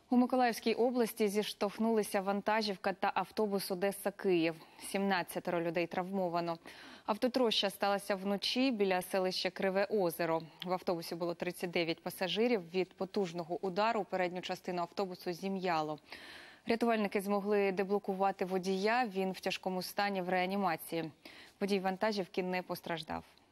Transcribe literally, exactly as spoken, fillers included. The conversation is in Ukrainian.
У Миколаївській області зіштовхнулися вантажівка та автобус Одеса-Київ. сімнадцятеро людей травмовано. Автотроща сталася вночі біля селища Криве Озеро. В автобусі було тридцять дев'ять пасажирів. Від потужного удару передню частину автобусу зім'яло. Рятувальники змогли деблокувати водія. Він в тяжкому стані в реанімації. Водій вантажівки не постраждав.